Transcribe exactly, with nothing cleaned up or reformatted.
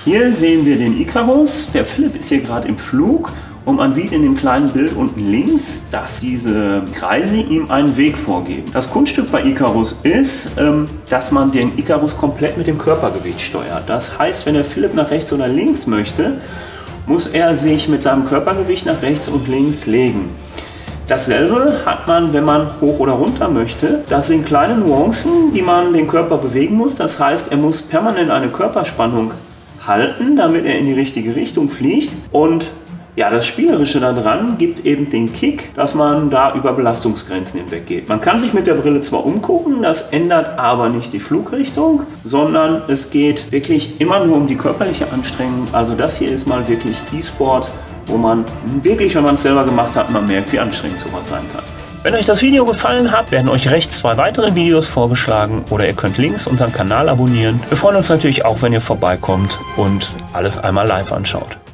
Hier sehen wir den Icarus. Der Philipp ist hier gerade im Flug und man sieht in dem kleinen Bild unten links, dass diese Kreise ihm einen Weg vorgeben. Das Kunststück bei Icarus ist, ähm, dass man den Icarus komplett mit dem Körpergewicht steuert. Das heißt, wenn der Philipp nach rechts oder links möchte, muss er sich mit seinem Körpergewicht nach rechts und links legen. Dasselbe hat man, wenn man hoch oder runter möchte. Das sind kleine Nuancen, die man den Körper bewegen muss. Das heißt, er muss permanent eine Körperspannung halten, damit er in die richtige Richtung fliegt. Und ja, das Spielerische daran gibt eben den Kick, dass man da über Belastungsgrenzen hinweg geht. Man kann sich mit der Brille zwar umgucken, das ändert aber nicht die Flugrichtung, sondern es geht wirklich immer nur um die körperliche Anstrengung. Also das hier ist mal wirklich E-Sport, wo man wirklich, wenn man es selber gemacht hat, man merkt, wie anstrengend sowas sein kann. Wenn euch das Video gefallen hat, werden euch rechts zwei weitere Videos vorgeschlagen oder ihr könnt links unseren Kanal abonnieren. Wir freuen uns natürlich auch, wenn ihr vorbeikommt und alles einmal live anschaut.